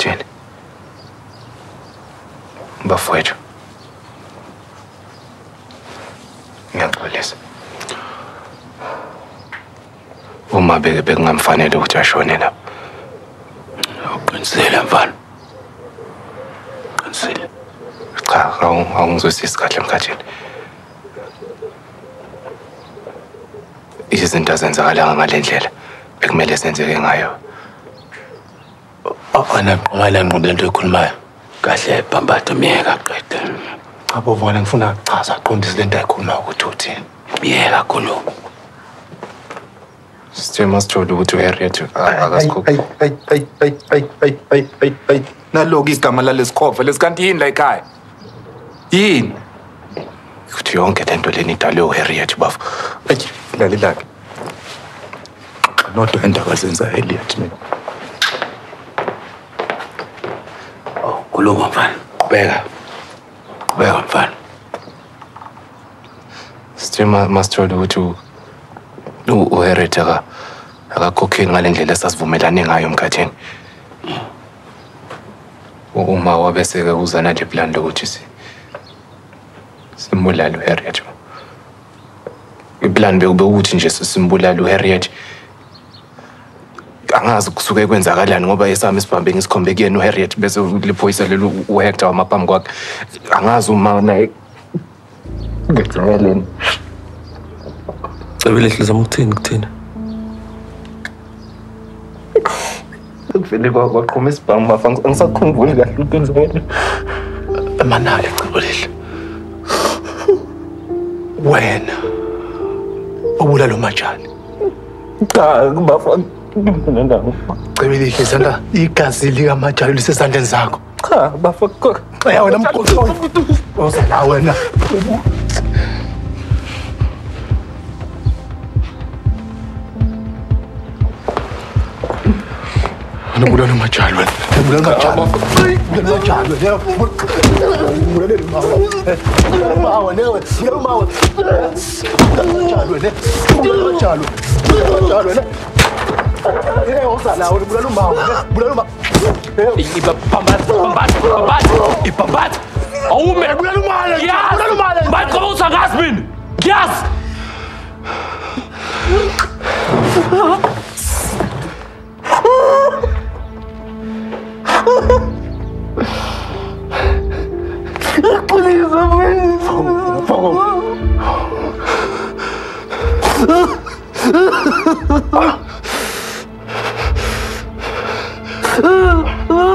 mkhathini. Bafowethu. Ngiyaxolisa. Uma bekungamfanele ukuthi ashone lapha. Uqinisele mfana. Uqinisele. Cha, awungizwisisi kahle mkhathini. Izinto azenzakalanga ngale ndlela bekumele senzeke ngayo. Awala ngqondo ekhulumayo. Kahle Bhambatha miyeka qede. Abo bona ngifuna ukuchaza aqondise lento ayikhuluma ukuthi uthini. Miyeka khuluma. Sithema sithola ukuthi uHarriet akasikho. Hayi. Naloku igama lalesikhofa lesikanti yini la ekhaya? Yini? Ukuthi yonke lento leni idalwe uHarriet bafu. Lalela. Nodwa indaba zenza Harriet mina. Khuluma mfana. Qhubeka mfana. Sithema masithola ukuthi uHarriet akakhokheli ngale ndlela esasivumelane ngayo mkhathini. Uma wabese-ke uza nale plan lokuthi simbulale uHarriet. Iplan bekuthi nje simbulale uHarriet. Angazi kusuke kwenzakalani ngoba esami isibhambe ngisikhombe kuyena uHarriet bese liphoyisa lelo uHector wamaphambi kwakhe. Angazi uma naye ngicabeleni. Cebo lehlizama ukuthini kuthina? Ngifile kwaqhuma isibhamu bafa angisakhumbuli kahle ukuthi kwenzekani. Emanali cebo lehle. Wena obulalo MaJali. Cha bafa ngimnandanga. Cebo lehle sanda igazi lika MaJali lisesandleni zakho. Cha bafa xa wena mqoqo. Ozala wena. Bulalo MaJali wena. Bulalo MaJali. Bulalo MaJali wena. Bulalo mawa newe. Bulalo mawa. MaJali wena. Bulalo MaJali. Bulalo MaJali wena. Ozala wena bulalo mawa. Bulalo mawa. Bhambatha. Awume bulalo mawa. Bulalo mawa. Bathi ngoba usangazi mina. Ngiyazi. Please, I'm